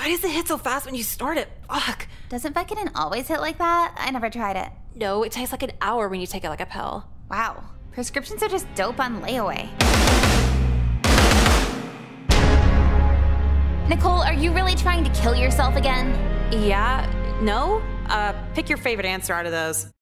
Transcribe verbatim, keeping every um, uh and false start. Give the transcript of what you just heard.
Why does it hit so fast when you start it? Fuck. Doesn't Vicodin always hit like that? I never tried it. No, it takes like an hour when you take it like a pill. Wow. Prescriptions are just dope on layaway. Nicole, are you really trying to kill yourself again? Yeah? No? Uh, pick your favorite answer out of those.